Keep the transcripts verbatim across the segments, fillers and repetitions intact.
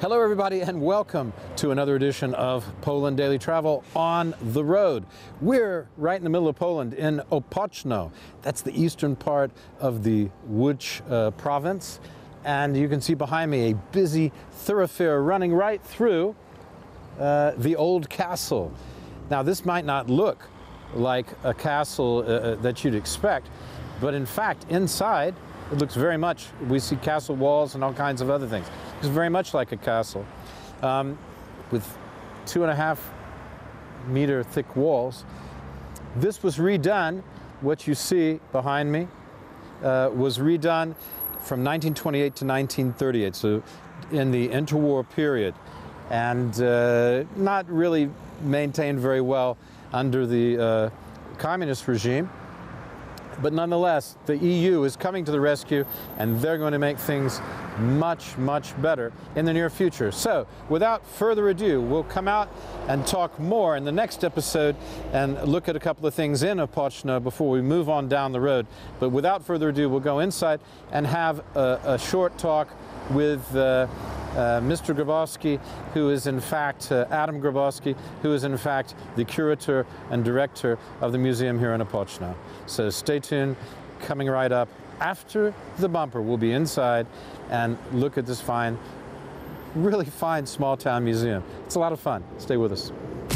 Hello everybody and welcome to another edition of Poland Daily Travel on the road. We're right in the middle of Poland in Opoczno. That's the eastern part of the Łódź uh, province. And you can see behind me a busy thoroughfare running right through uh, the old castle. Now this might not look like a castle uh, that you'd expect, but in fact inside it looks very much, we see castle walls and all kinds of other things. It's very much like a castle um, with two and a half meter thick walls. This was redone, what you see behind me uh, was redone from nineteen twenty-eight to nineteen thirty-eight, so in the interwar period, and uh, not really maintained very well under the uh, communist regime. But nonetheless, the E U is coming to the rescue and they're going to make things much, much better in the near future. So without further ado, we'll come out and talk more in the next episode and look at a couple of things in Opoczno before we move on down the road. But without further ado, we'll go inside and have a, a short talk with uh, Uh, Mister Grabowski, who is in fact, uh, Adam Grabowski, who is in fact the curator and director of the museum here in Opoczno. So stay tuned, coming right up after the bumper. We'll be inside and look at this fine, really fine small town museum. It's a lot of fun. Stay with us.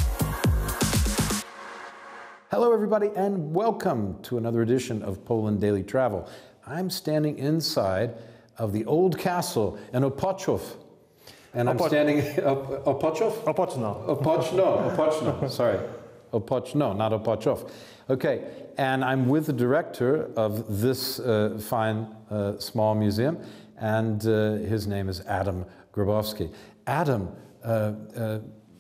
Hello everybody and welcome to another edition of Poland Daily Travel. I'm standing inside of the old castle in Opoczów. And I'm standing up Opoczów? Opoczno. Opoczno, Opoczno, sorry. Opoczno, not Opoczów. Okay, and I'm with the director of this uh, fine uh, small museum, and uh, his name is Adam Grabowski. Adam, uh, uh,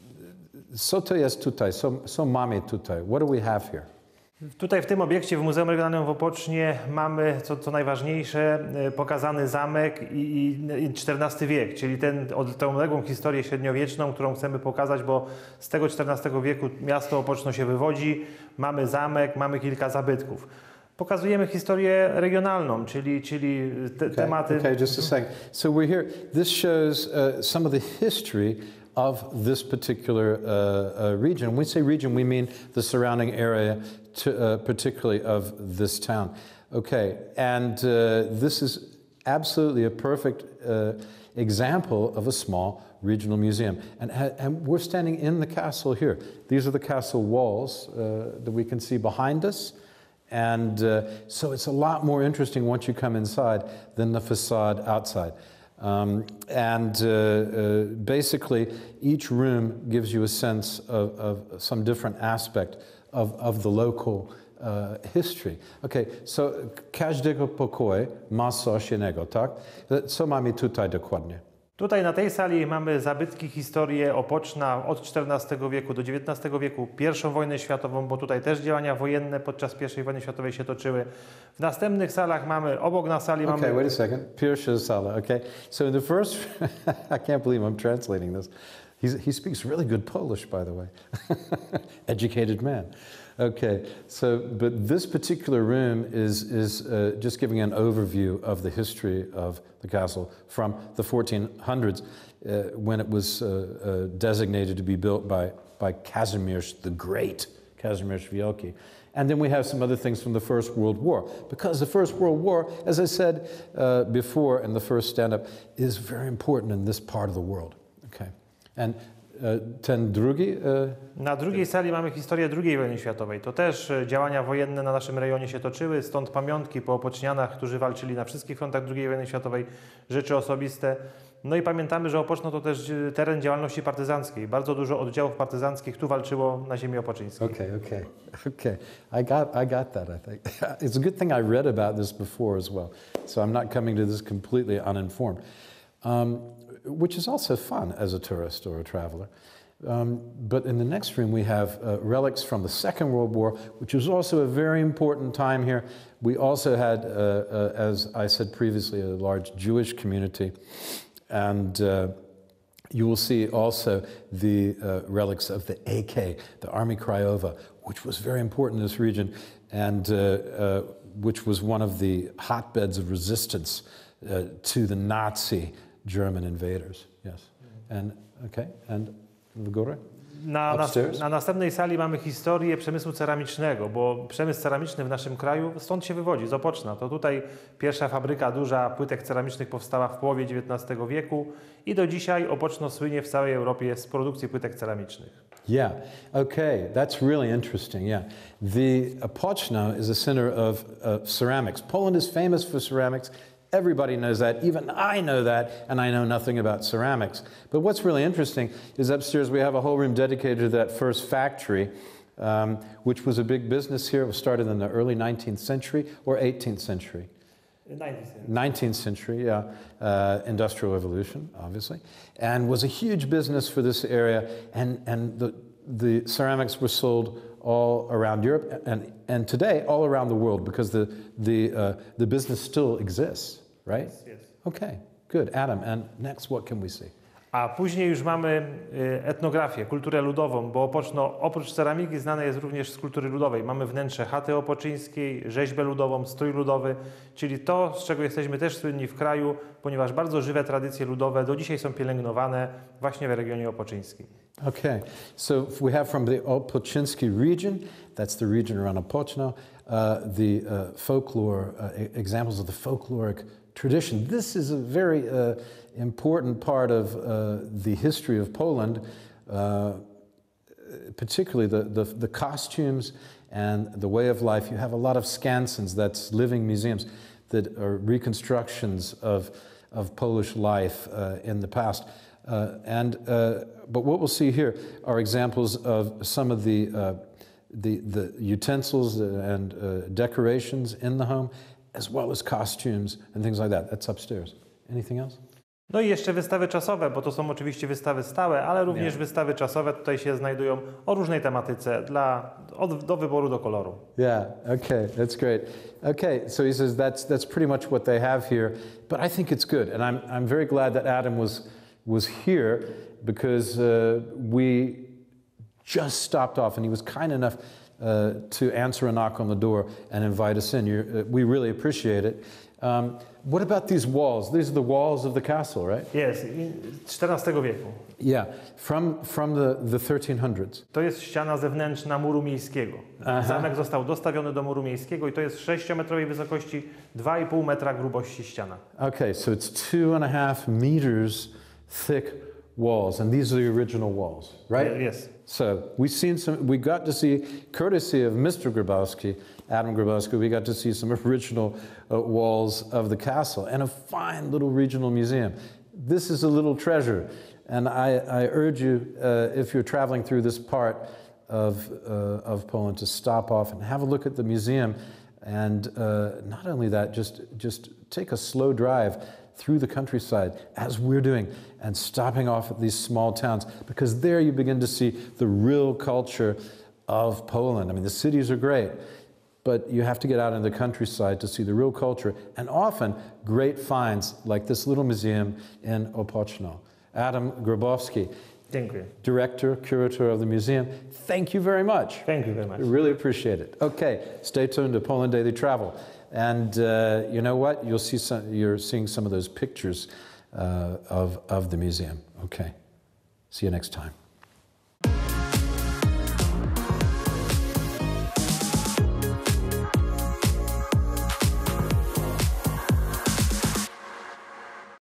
co to jest tutaj? Co, co mamy tutaj? What do we have here? Tutaj w tym obiekcie w Muzeum Regionalnym w Opocznie mamy, co, co najważniejsze, pokazany zamek i, i czternasty wiek, czyli ten, tę odległą historię średniowieczną, którą chcemy pokazać, bo z tego czternastego wieku miasto Opoczno się wywodzi, mamy zamek, mamy kilka zabytków. Pokazujemy historię regionalną, czyli, czyli te, okay, tematy... Okay, just a second. So we're here, this shows uh, some of the history of this particular uh, uh, region. When we say region, we mean the surrounding area, to, uh, particularly of this town. Okay, and uh, this is absolutely a perfect uh, example of a small regional museum. And, and we're standing in the castle here. These are the castle walls uh, that we can see behind us. And uh, so it's a lot more interesting once you come inside than the facade outside. Um, and uh, uh, basically, each room gives you a sense of, of some different aspect of, of the local uh, history. Okay, so każdego pokoju ma coś innego, tak? Co mamy tutaj dokładnie? Tutaj na tej sali mamy zabytki, historię Opoczna od czternastego wieku do dziewiętnastego wieku, pierwszą wojnę światową, bo tutaj też działania wojenne podczas pierwszej wojny światowej się toczyły. W następnych salach mamy, obok na sali mamy... Okay, wait a second. Pierwsza sala, okay. So in the first, I can't believe I'm translating this. He's, he speaks really good Polish, by the way. Educated man. Okay, so, but this particular room is, is uh, just giving an overview of the history of the castle from the fourteen hundreds, uh, when it was uh, uh, designated to be built by, by Kazimierz the Great, Kazimierz Wielki. And then we have some other things from the First World War, because the First World War, as I said uh, before in the first stand-up, is very important in this part of the world. Okay, and ten drugi... Na drugiej sali mamy historię drugiej wojny światowej. To też działania wojenne na naszym rejonie się toczyły, stąd pamiątki po opocznianach, którzy walczyli na wszystkich frontach drugiej wojny światowej, rzeczy osobiste. No i pamiętamy, że Opoczno to też teren działalności partyzanckiej. Bardzo dużo oddziałów partyzanckich tu walczyło na ziemi opoczyńskiej. Okay, okay, okay. I got, I got that, I think. It's a good thing I read about this before as well, so I'm not coming to this completely uninformed. Um, which is also fun as a tourist or a traveler. Um, but in the next room we have uh, relics from the Second World War, which was also a very important time here. We also had, uh, uh, as I said previously, a large Jewish community. And uh, you will see also the uh, relics of the A K, the Army Krajowa, which was very important in this region, and uh, uh, which was one of the hotbeds of resistance uh, to the Nazi German invaders. Yes. And, okay, and w górę? Na, na, Upstairs? na następnej sali mamy historię przemysłu ceramicznego, bo przemysł ceramiczny w naszym kraju stąd się wywodzi, z Opoczna. To tutaj pierwsza fabryka duża płytek ceramicznych powstała w połowie dziewiętnastego wieku i do dzisiaj Opoczno słynie w całej Europie z produkcji płytek ceramicznych. Yeah, okay, that's really interesting, yeah. The Opoczno is a center of uh, ceramics. Poland is famous for ceramics. Everybody knows that, even I know that, and I know nothing about ceramics. But what's really interesting is upstairs we have a whole room dedicated to that first factory, um, which was a big business here. It was started in the early nineteenth century or eighteenth century? nineteenth century, yeah, uh, industrial revolution, obviously, and was a huge business for this area, and, and the, the ceramics were sold all around Europe, and, and today all around the world, because the, the, uh, the business still exists, right? Yes, yes. Okay, good. Adam, and next, what can we see? A później już mamy y, etnografię, kulturę ludową, bo Opoczno oprócz ceramiki znane jest również z kultury ludowej. Mamy wnętrze chaty opoczyńskiej, rzeźbę ludową, strój ludowy, czyli to, z czego jesteśmy też słynni w kraju, ponieważ bardzo żywe tradycje ludowe do dzisiaj są pielęgnowane właśnie w regionie opoczyńskim. Okay, so we have from the Opolszczyński region, that's the region around Opoczno, uh, the uh, folklore, uh, examples of the folkloric tradition. This is a very uh, important part of uh, the history of Poland, uh, particularly the, the, the costumes and the way of life. You have a lot of Skansens, that's living museums, that are reconstructions of, of Polish life uh, in the past. Uh, and, uh, but what we'll see here are examples of some of the, uh, the, the utensils and uh, decorations in the home, as well as costumes and things like that. That's upstairs. Anything else? No i jeszcze wystawy czasowe, bo to są oczywiście wystawy stałe, ale również Yeah. wystawy czasowe tutaj się znajdują o różnej tematyce, dla, od, do wyboru, do koloru. Yeah, okay, that's great. Okay, so he says that's, that's pretty much what they have here, but I think it's good. And I'm, I'm very glad that Adam was, was here because uh, we just stopped off and he was kind enough uh, to answer a knock on the door and invite us in. You're, uh, we really appreciate it. Um, what about these walls? These are the walls of the castle, right? Jest, z czternastego wieku. Yeah, from, from the, the thirteen hundreds. To jest ściana zewnętrzna muru miejskiego. Aha. Zamek został dostawiony do muru miejskiego i to jest sześciometrowej wysokości, dwa i pół metra grubości ściana. Okay, so it's two and a half meters thick walls, and these are the original walls, right? Yes. So we've seen some, we got to see, courtesy of Mister Grabowski, Adam Grabowski, we got to see some original uh, walls of the castle and a fine little regional museum. This is a little treasure, and I, I urge you, uh, if you're traveling through this part of, uh, of Poland, to stop off and have a look at the museum. And uh, not only that, just, just take a slow drive through the countryside, as we're doing, and stopping off at these small towns, because there you begin to see the real culture of Poland. I mean, the cities are great, but you have to get out in the countryside to see the real culture, and often great finds like this little museum in Opoczno. Adam Grabowski, Dziękuję. director, curator of the museum, thank you very much. Thank you very much. We really appreciate it. Okay, stay tuned to Poland Daily Travel. And uh, you know what? You'll see some, you're seeing some of those pictures uh, of, of the museum. Okay, see you next time.